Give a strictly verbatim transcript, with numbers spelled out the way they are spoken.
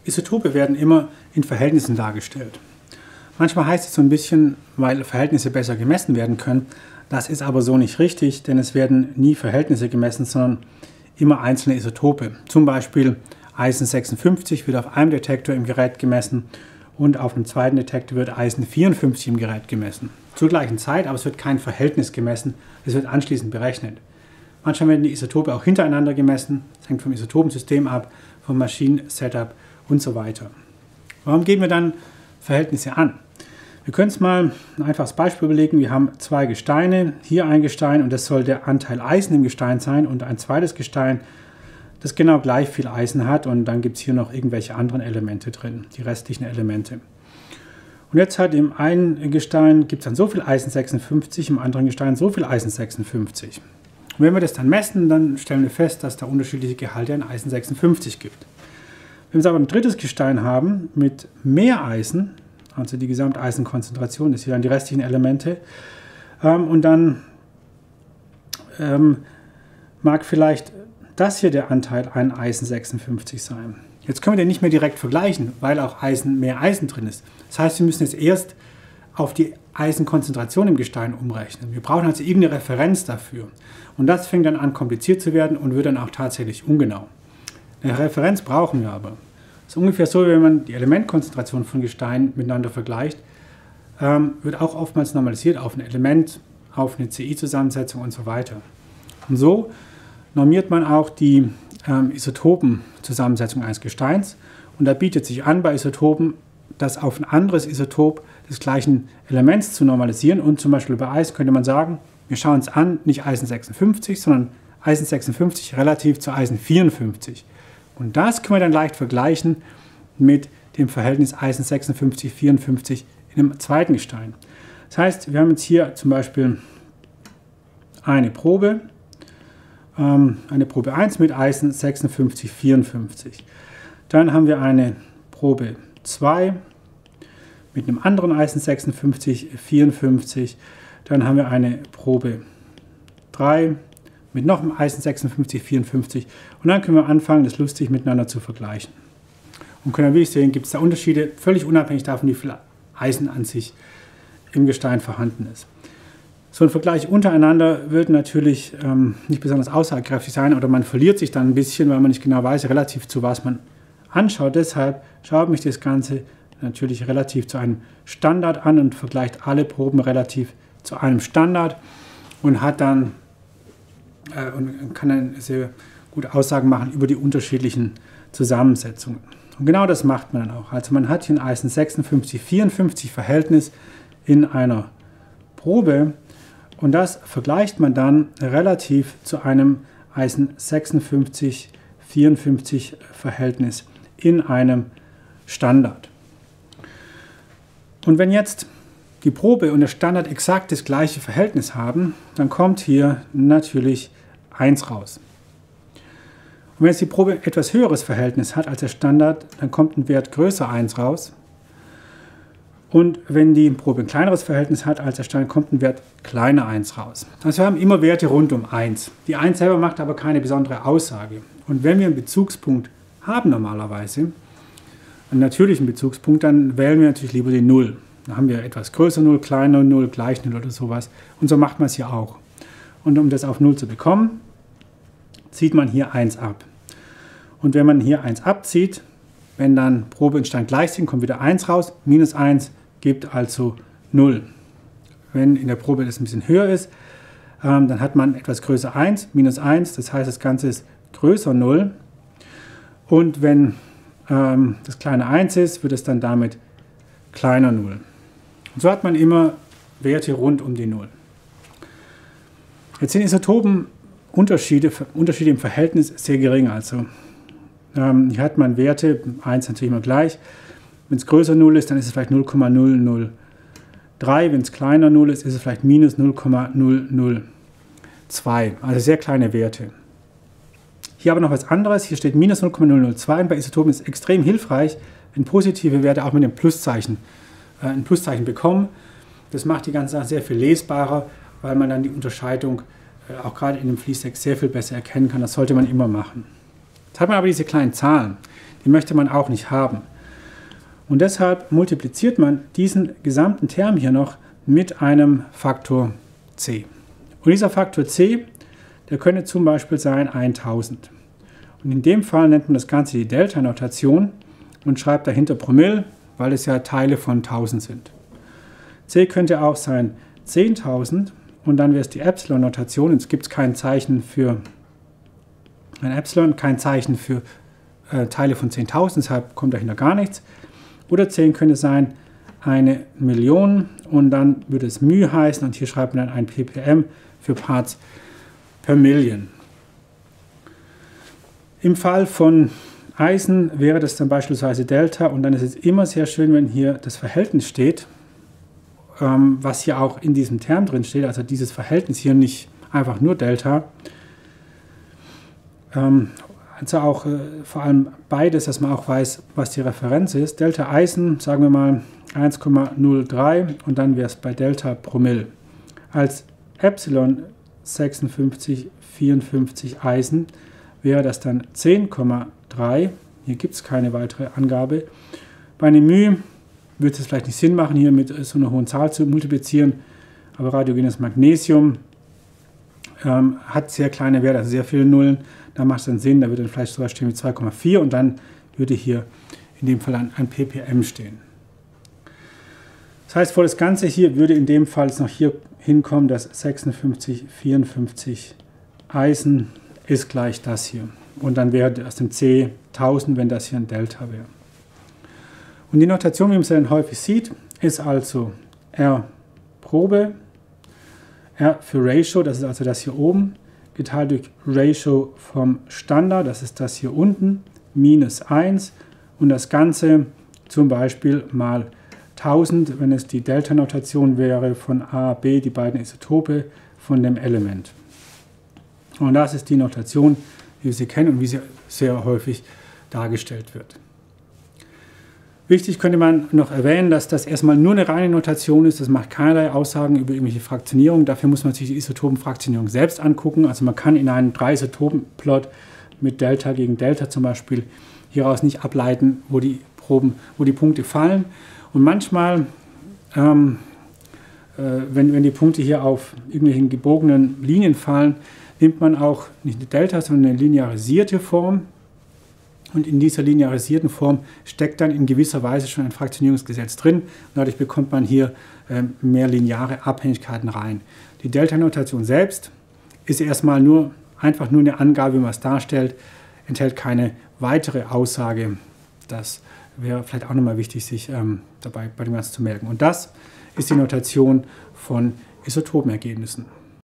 Isotope werden immer in Verhältnissen dargestellt. Manchmal heißt es so ein bisschen, weil Verhältnisse besser gemessen werden können. Das ist aber so nicht richtig, denn es werden nie Verhältnisse gemessen, sondern immer einzelne Isotope. Zum Beispiel Eisen sechsundfünfzig wird auf einem Detektor im Gerät gemessen und auf einem zweiten Detektor wird Eisen vierundfünfzig im Gerät gemessen. Zur gleichen Zeit, aber es wird kein Verhältnis gemessen, es wird anschließend berechnet. Manchmal werden die Isotope auch hintereinander gemessen, das hängt vom Isotopensystem ab, vom Maschinen-Setup und so weiter. Warum geben wir dann Verhältnisse an? Wir können uns mal ein einfaches Beispiel überlegen. Wir haben zwei Gesteine, hier ein Gestein und das soll der Anteil Eisen im Gestein sein und ein zweites Gestein, das genau gleich viel Eisen hat und dann gibt es hier noch irgendwelche anderen Elemente drin, die restlichen Elemente. Und jetzt hat im einen Gestein gibt es dann so viel Eisen sechsundfünfzig, im anderen Gestein so viel Eisen sechsundfünfzig. Und wenn wir das dann messen, dann stellen wir fest, dass da unterschiedliche Gehalte an Eisen sechsundfünfzig gibt. Wenn wir jetzt aber ein drittes Gestein haben mit mehr Eisen, also die Gesamteisenkonzentration, das sind dann die restlichen Elemente, ähm, und dann ähm, mag vielleicht das hier der Anteil an Eisen sechsundfünfzig sein. Jetzt können wir den nicht mehr direkt vergleichen, weil auch Eisen, mehr Eisen drin ist. Das heißt, wir müssen jetzt erst auf die Eisenkonzentration im Gestein umrechnen. Wir brauchen also irgendeine Referenz dafür. Und das fängt dann an, kompliziert zu werden und wird dann auch tatsächlich ungenau. Eine Referenz brauchen wir aber. Das ist ungefähr so, wenn man die Elementkonzentration von Gesteinen miteinander vergleicht, ähm, wird auch oftmals normalisiert auf ein Element, auf eine C I-Zusammensetzung und so weiter. Und so normiert man auch die ähm, Isotopenzusammensetzung eines Gesteins und da bietet sich an, bei Isotopen das auf ein anderes Isotop des gleichen Elements zu normalisieren und zum Beispiel bei Eisen könnte man sagen, wir schauen uns an, nicht Eisen sechsundfünfzig, sondern Eisen sechsundfünfzig relativ zu Eisen vierundfünfzig. Und das können wir dann leicht vergleichen mit dem Verhältnis Eisen sechsundfünfzig vierundfünfzig in einem zweiten Gestein. Das heißt, wir haben jetzt hier zum Beispiel eine Probe, ähm, eine Probe eins mit Eisen sechsundfünfzig vierundfünfzig. Dann haben wir eine Probe zwei mit einem anderen Eisen sechsundfünfzig vierundfünfzig. Dann haben wir eine Probe drei mit noch einem Eisen sechsundfünfzig vierundfünfzig und dann können wir anfangen, das lustig miteinander zu vergleichen. Und können dann wirklich sehen, gibt es da Unterschiede, völlig unabhängig davon, wie viel Eisen an sich im Gestein vorhanden ist. So ein Vergleich untereinander wird natürlich ähm, nicht besonders aussagekräftig sein oder man verliert sich dann ein bisschen, weil man nicht genau weiß, relativ zu was man anschaut. Deshalb schaut mich das Ganze natürlich relativ zu einem Standard an und vergleicht alle Proben relativ zu einem Standard und hat dann äh, und kann dann sehr gute Aussagen machen über die unterschiedlichen Zusammensetzungen. Und genau das macht man dann auch. Also man hat hier ein Eisen sechsundfünfzig vierundfünfzig Verhältnis in einer Probe und das vergleicht man dann relativ zu einem Eisen sechsundfünfzig vierundfünfzig Verhältnis in einem Standard. Und wenn jetzt die Probe und der Standard exakt das gleiche Verhältnis haben, dann kommt hier natürlich eins raus. Und wenn jetzt die Probe etwas höheres Verhältnis hat als der Standard, dann kommt ein Wert größer eins raus. Und wenn die Probe ein kleineres Verhältnis hat als der Standard, kommt ein Wert kleiner eins raus. Also wir haben immer Werte rund um eins. Die eins selber macht aber keine besondere Aussage. Und wenn wir einen Bezugspunkt haben normalerweise, einen natürlichen Bezugspunkt, dann wählen wir natürlich lieber die null. Dann haben wir etwas größer null, kleiner null, gleich null oder sowas. Und so macht man es hier auch. Und um das auf null zu bekommen, zieht man hier eins ab. Und wenn man hier eins abzieht, wenn dann Probe und Stand gleich sind, kommt wieder eins raus. Minus eins gibt also null. Wenn in der Probe das ein bisschen höher ist, ähm, dann hat man etwas größer eins, minus eins. Das heißt, das Ganze ist größer null. Und wenn ähm, das kleine eins ist, wird es dann damit kleiner null. Und so hat man immer Werte rund um die null. Jetzt sind Isotopenunterschiede Unterschiede im Verhältnis sehr gering. Also ähm, hier hat man Werte, eins natürlich immer gleich. Wenn es größer null ist, dann ist es vielleicht null Komma null null drei. Wenn es kleiner null ist, ist es vielleicht minus null Komma null null zwei. Also sehr kleine Werte. Hier aber noch was anderes. Hier steht minus null Komma null null zwei. Und bei Isotopen ist es extrem hilfreich, wenn positive Werte auch mit dem Pluszeichen, äh, ein Pluszeichen bekommen. Das macht die ganze Sache sehr viel lesbarer, weil man dann die Unterscheidung äh, auch gerade in dem Fließtext sehr viel besser erkennen kann. Das sollte man immer machen. Jetzt hat man aber diese kleinen Zahlen. Die möchte man auch nicht haben. Und deshalb multipliziert man diesen gesamten Term hier noch mit einem Faktor c. Und dieser Faktor c, der könnte zum Beispiel sein tausend. Und in dem Fall nennt man das Ganze die Delta-Notation und schreibt dahinter Promille, weil es ja Teile von tausend sind. C könnte auch sein zehntausend und dann wäre es die Epsilon-Notation. Jetzt gibt es kein Zeichen für ein Epsilon, kein Zeichen für äh, Teile von zehntausend, deshalb kommt dahinter gar nichts. Oder zehn könnte sein eine Million und dann würde es μ heißen und hier schreibt man dann ein ppm für Parts per Million. Im Fall von Eisen wäre das dann beispielsweise Delta und dann ist es immer sehr schön, wenn hier das Verhältnis steht, ähm, was hier auch in diesem Term drin steht, also dieses Verhältnis hier nicht einfach nur Delta. Ähm, Also auch äh, vor allem beides, dass man auch weiß, was die Referenz ist. Delta Eisen, sagen wir mal eins Komma null drei und dann wäre es bei Delta Promille. Als Epsilon sechsundfünfzig vierundfünfzig Eisen wäre das dann zehn Komma drei. Hier gibt es keine weitere Angabe. Bei einem μ würde es vielleicht nicht Sinn machen, hier mit so einer hohen Zahl zu multiplizieren, aber radiogenes Magnesium ähm, hat sehr kleine Werte, also sehr viele Nullen. Da macht es dann Sinn, da würde dann vielleicht sogar stehen mit zwei Komma vier und dann würde hier in dem Fall ein, ein ppm stehen. Das heißt, vor das Ganze hier würde in dem Fall jetzt noch hier hinkommen, dass sechsundfünfzig vierundfünfzig Eisen ist gleich das hier. Und dann wäre aus dem C tausend, wenn das hier ein Delta wäre. Und die Notation, wie man sie dann häufig sieht, ist also R Probe, R für Ratio, das ist also das hier oben, geteilt durch Ratio vom Standard, das ist das hier unten, minus eins und das Ganze zum Beispiel mal tausend, wenn es die Delta-Notation wäre von A, B, die beiden Isotope von dem Element. Und das ist die Notation, wie wir sie kennen und wie sie sehr häufig dargestellt wird. Wichtig könnte man noch erwähnen, dass das erstmal nur eine reine Notation ist. Das macht keinerlei Aussagen über irgendwelche Fraktionierung. Dafür muss man sich die Isotopenfraktionierung selbst angucken. Also man kann in einem drei-Isotopen-Plot mit Delta gegen Delta zum Beispiel hieraus nicht ableiten, wo die Proben, wo die Punkte fallen. Und manchmal, ähm, äh, wenn, wenn die Punkte hier auf irgendwelchen gebogenen Linien fallen, nimmt man auch nicht eine Delta, sondern eine linearisierte Form. Und in dieser linearisierten Form steckt dann in gewisser Weise schon ein Fraktionierungsgesetz drin. Und dadurch bekommt man hier äh, mehr lineare Abhängigkeiten rein. Die Delta-Notation selbst ist erstmal nur, einfach nur eine Angabe, wie man es darstellt, enthält keine weitere Aussage. Das wäre vielleicht auch nochmal wichtig, sich ähm, dabei bei dem Ganzen zu merken. Und das ist die Notation von Isotopenergebnissen.